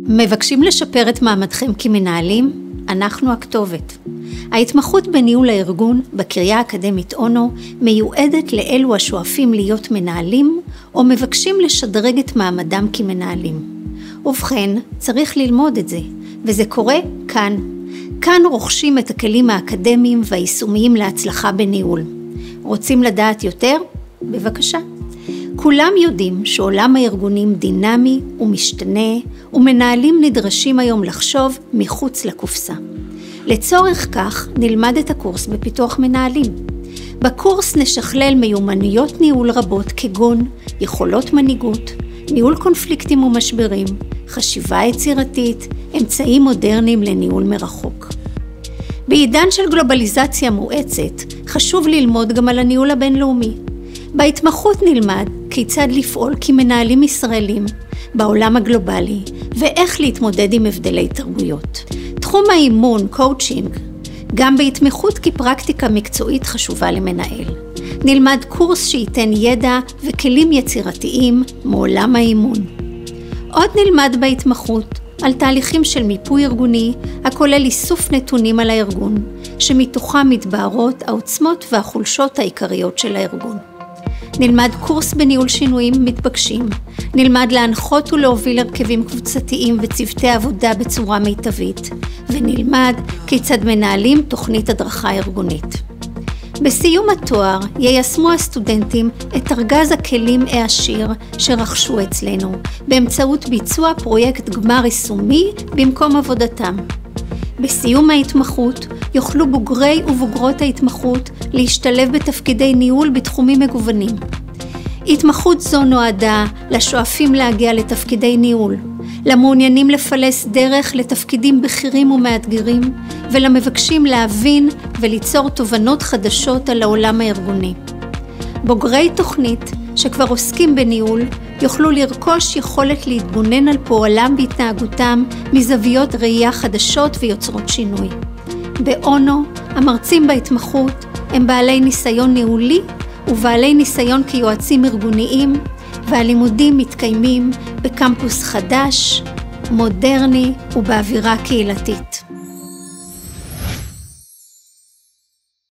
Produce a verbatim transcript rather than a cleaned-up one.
מבקשים לשפר את מעמדכם כמנהלים? אנחנו הכתובת. ההתמחות בניהול הארגון בקריה האקדמית אונו מיועדת לאלו השואפים להיות מנהלים או מבקשים לשדרג את מעמדם כמנהלים. ובכן, צריך ללמוד את זה, וזה קורה כאן. כאן רוכשים את הכלים האקדמיים והיישומיים להצלחה בניהול. רוצים לדעת יותר? בבקשה. כולם יודעים שעולם הארגונים דינמי ומשתנה, ומנהלים נדרשים היום לחשוב מחוץ לקופסה. לצורך כך נלמד את הקורס בפיתוח מנהלים. בקורס נשכלל מיומנויות ניהול רבות כגון יכולות מנהיגות, ניהול קונפליקטים ומשברים, חשיבה יצירתית, אמצעים מודרניים לניהול מרחוק. בעידן של גלובליזציה מואצת, חשוב ללמוד גם על הניהול הבינלאומי. בהתמחות נלמד כיצד לפעול כמנהלים ישראלים בעולם הגלובלי ואיך להתמודד עם הבדלי תרבויות. תחום האימון, קואוצ'ינג, גם בהתמחות כפרקטיקה מקצועית חשובה למנהל. נלמד קורס שייתן ידע וכלים יצירתיים מעולם האימון. עוד נלמד בהתמחות על תהליכים של מיפוי ארגוני הכולל איסוף נתונים על הארגון, שמתוכם מתבהרות העוצמות והחולשות העיקריות של הארגון. נלמד קורס בניהול שינויים מתבקשים, נלמד להנחות ולהוביל הרכבים קבוצתיים וצוותי עבודה בצורה מיטבית, ונלמד כיצד מנהלים תוכנית הדרכה ארגונית. בסיום התואר יישמו הסטודנטים את ארגז הכלים העשיר שרכשו אצלנו, באמצעות ביצוע פרויקט גמר יישומי במקום עבודתם. בסיום ההתמחות יוכלו בוגרי ובוגרות ההתמחות להשתלב בתפקידי ניהול בתחומים מגוונים. התמחות זו נועדה לשואפים להגיע לתפקידי ניהול, למעוניינים לפלס דרך לתפקידים בכירים ומאתגרים, ולמבקשים להבין וליצור תובנות חדשות על העולם הארגוני. בוגרי תוכנית שכבר עוסקים בניהול יוכלו לרכוש יכולת להתבונן על פועלם והתנהגותם מזוויות ראייה חדשות ויוצרות שינוי. באונו, המרצים בהתמחות הם בעלי ניסיון ניהולי ובעלי ניסיון כיועצים ארגוניים, והלימודים מתקיימים בקמפוס חדש, מודרני ובאווירה קהילתית.